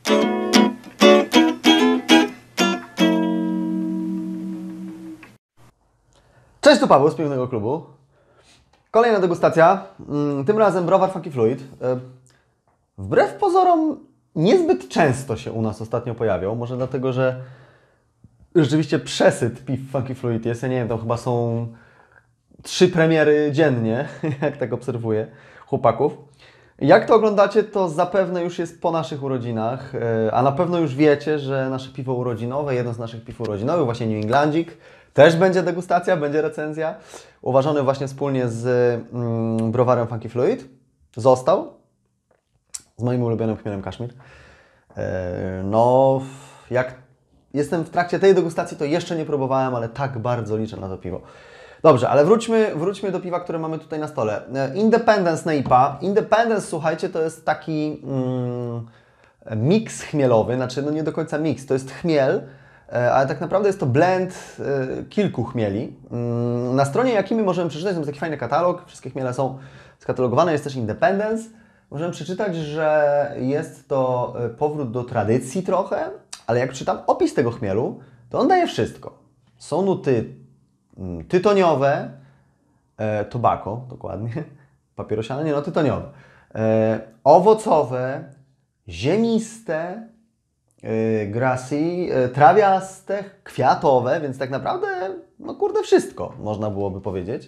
Cześć, tu Paweł z Pięknego Klubu. Kolejna degustacja, tym razem browar Funky Fluid. Wbrew pozorom niezbyt często się u nas ostatnio pojawiał, może dlatego, że rzeczywiście przesyt piw Funky Fluid jest. Ja nie wiem, to chyba są 3 premiery dziennie, jak tak obserwuję chłopaków. Jak to oglądacie, to zapewne już jest po naszych urodzinach, a na pewno już wiecie, że nasze piwo urodzinowe, jedno z naszych piw urodzinowych, właśnie New Englandzik, też będzie degustacja, będzie recenzja, uważany właśnie wspólnie z browarem Funky Fluid. Został z moim ulubionym chmielem Kaszmir. No, jak jestem w trakcie tej degustacji, to jeszcze nie próbowałem, ale tak bardzo liczę na to piwo. Dobrze, ale wróćmy do piwa, które mamy tutaj na stole. Independence na IPA. Independence, słuchajcie, to jest taki miks chmielowy, znaczy no nie do końca miks, to jest chmiel, ale tak naprawdę jest to blend kilku chmieli. Na stronie Jakimy możemy przeczytać, jest taki fajny katalog, wszystkie chmiele są skatalogowane, jest też Independence. Możemy przeczytać, że jest to powrót do tradycji trochę, ale jak czytam opis tego chmielu, to on daje wszystko. Są nuty tytoniowe, tobacco dokładnie, papierosiane, nie no, tytoniowe, owocowe, ziemiste, grassy, trawiaste, kwiatowe, więc tak naprawdę, no kurde, wszystko można byłoby powiedzieć.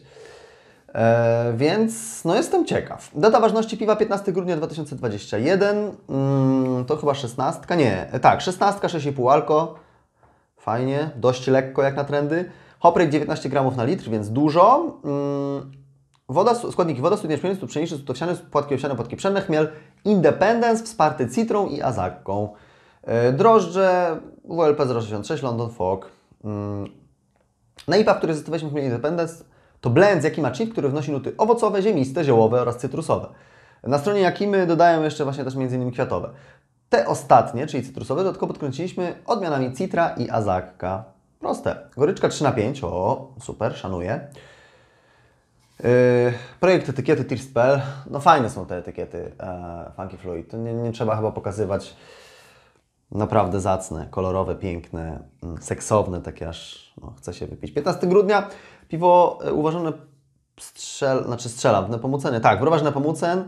Więc no jestem ciekaw. Data ważności piwa 15 grudnia 2021, to chyba 16, nie, tak, 16, 6,5 alko, fajnie, dość lekko jak na trendy. Hop rate 19 gramów na litr, więc dużo. Składniki: woda, studnia pszenicy, stóp pszeniczny, stóp owsiany, płatki owsiane, płatki pszenne, chmiel Independence wsparty citrą i azakką. Drożdże WLP 066, London Fog. Na IPA, w której zastosowaliśmy chmiel Independence, to blend z Jakima Chip, który wnosi nuty owocowe, ziemiste, ziołowe oraz cytrusowe. Na stronie Jakimy dodają jeszcze właśnie też m.in. kwiatowe. Te ostatnie, czyli cytrusowe, dodatkowo podkręciliśmy odmianami citra i azakka. Proste. Goryczka 3/5, o super, szanuję. Projekt etykiety Tirst.pl, no fajne są te etykiety Funky Fluid, to nie trzeba chyba pokazywać, naprawdę zacne, kolorowe, piękne, seksowne, takie aż no, chce się wypić. 15 grudnia, piwo uważane, strzelam, w Nepomucenie, tak, browar Nepomucen,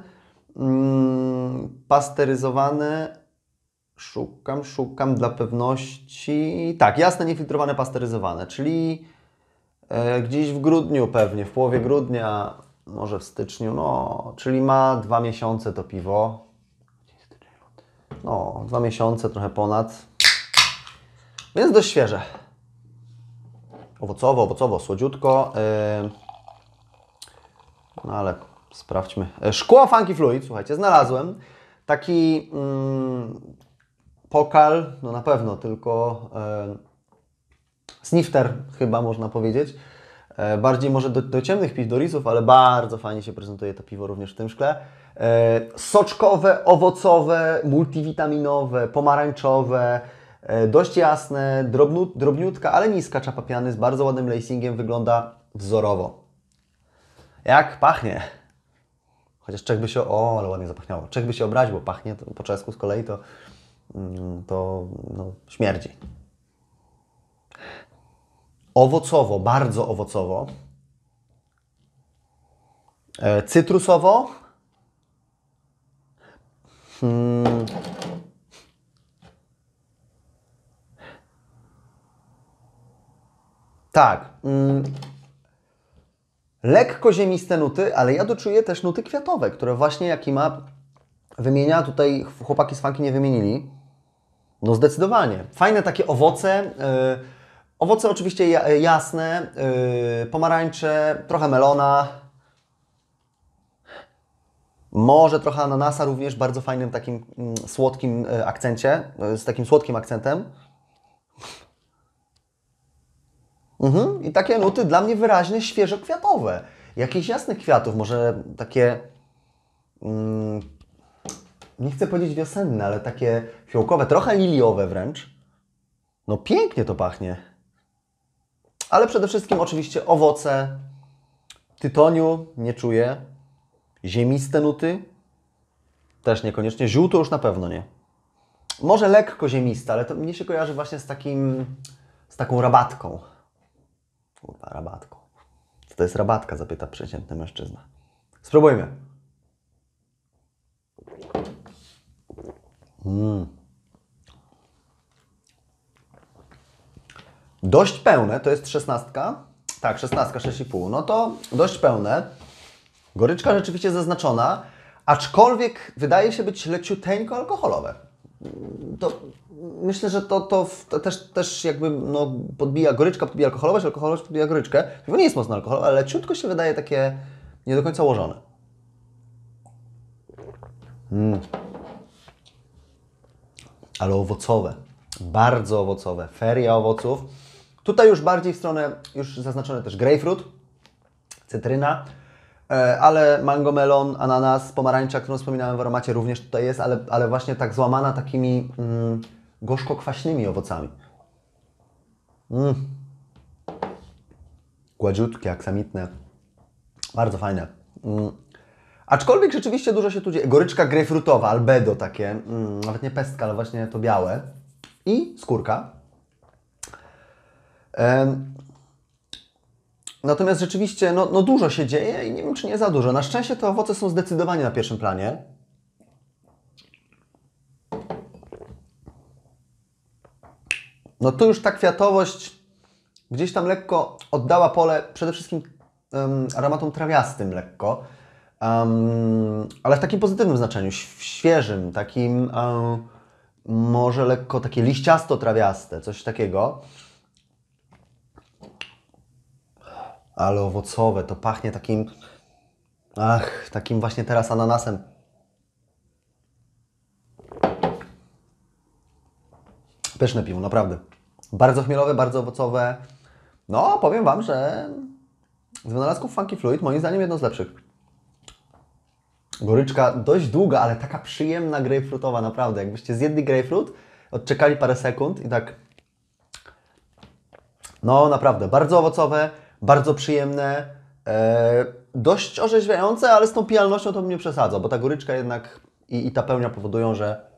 pasteryzowane, szukam dla pewności, tak, jasne, niefiltrowane, pasteryzowane, czyli gdzieś w grudniu pewnie, w połowie grudnia, może w styczniu, no, czyli ma 2 miesiące to piwo. No, 2 miesiące, trochę ponad. Więc dość świeże. Owocowo, słodziutko. No ale sprawdźmy. Szkło Funky Fluid, słuchajcie, znalazłem. Taki pokal, no na pewno, tylko snifter chyba można powiedzieć. Bardziej może do ciemnych piw, do risów, ale bardzo fajnie się prezentuje to piwo również w tym szkle. Soczkowe, owocowe, multivitaminowe, pomarańczowe, dość jasne, drobniutka, ale niska czapa piany z bardzo ładnym lacingiem, wygląda wzorowo. Jak pachnie? Chociaż Czech by się... O, ale ładnie zapachniało. Czech by się obraził, bo pachnie to, po czesku z kolei to no, śmierdzi. Owocowo, bardzo owocowo. Cytrusowo. Tak. Lekko ziemiste nuty, ale ja doczuję też nuty kwiatowe, które właśnie Jakima wymienia. Tutaj chłopaki z Funky nie wymienili. No zdecydowanie. Fajne takie owoce. Owoce oczywiście jasne, pomarańcze, trochę melona. Może trochę ananasa również, bardzo fajnym takim słodkim akcencie, z takim słodkim akcentem. I takie nuty dla mnie wyraźnie świeżo-kwiatowe. Jakichś jasnych kwiatów, może takie, nie chcę powiedzieć wiosenne, ale takie fiołkowe, trochę liliowe wręcz. No pięknie to pachnie. Ale przede wszystkim oczywiście owoce, tytoniu nie czuję, ziemiste nuty też niekoniecznie, ziół to już na pewno nie. może lekko ziemista, ale to mnie się kojarzy właśnie z taką rabatką. Kurwa, rabatką. Co to jest rabatka? Zapyta przeciętny mężczyzna. Spróbujmy. Dość pełne, to jest 16. Tak, 16, 6,5. No to dość pełne. Goryczka rzeczywiście zaznaczona, aczkolwiek wydaje się być leciuteńko alkoholowe. To myślę, że to też jakby no, goryczka podbija alkoholowość, alkoholowość podbija goryczkę. To nie jest mocno alkoholowe, ale leciutko się wydaje takie nie do końca ułożone. Ale owocowe. Bardzo owocowe. Feria owoców. Tutaj już bardziej w stronę, już zaznaczony też grapefruit, cytryna, ale mango, melon, ananas, pomarańcza, którą wspominałem w aromacie również tutaj jest, ale właśnie tak złamana takimi gorzko-kwaśnymi owocami. Gładziutkie, aksamitne. Bardzo fajne. Aczkolwiek rzeczywiście dużo się tu dzieje. Goryczka grejpfrutowa, albedo takie, nawet nie pestka, ale właśnie to białe. I skórka. Natomiast rzeczywiście no dużo się dzieje i nie wiem, czy nie za dużo. Na szczęście te owoce są zdecydowanie na pierwszym planie. No tu już ta kwiatowość gdzieś tam lekko oddała pole przede wszystkim aromatom trawiastym lekko. Ale w takim pozytywnym znaczeniu, świeżym, takim może lekko takie liściasto-trawiaste, coś takiego. Ale owocowe, to pachnie takim właśnie teraz ananasem. Pyszne piwo, naprawdę. Bardzo chmielowe, bardzo owocowe. No, powiem Wam, że z wynalazków Funky Fluid moim zdaniem jedno z lepszych. Goryczka dość długa, ale taka przyjemna grejpfrutowa, naprawdę. Jakbyście zjedli grejpfrut, odczekali parę sekund i tak... No, naprawdę, bardzo owocowe, bardzo przyjemne, dość orzeźwiające, ale z tą pijalnością to bym nie przesadzał, bo ta goryczka jednak i ta pełnia powodują,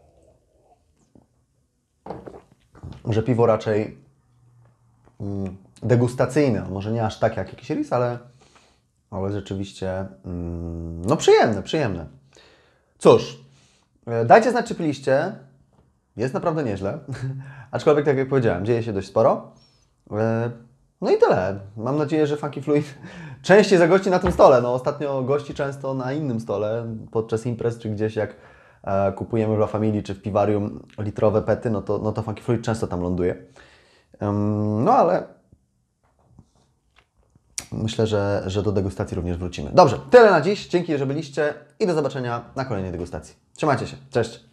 że piwo raczej degustacyjne, może nie aż tak jak jakiś ris, ale rzeczywiście no przyjemne. Cóż, dajcie znać, czy piliście. Jest naprawdę nieźle, aczkolwiek tak jak powiedziałem, dzieje się dość sporo. No i tyle. Mam nadzieję, że Funky Fluid częściej zagości na tym stole. No, ostatnio gości często na innym stole, podczas imprez, czy gdzieś jak kupujemy w La Familii, czy w Piwarium litrowe pety, no to Funky Fluid często tam ląduje. No ale myślę, że do degustacji również wrócimy. Dobrze, tyle na dziś. Dzięki, że byliście i do zobaczenia na kolejnej degustacji. Trzymajcie się. Cześć!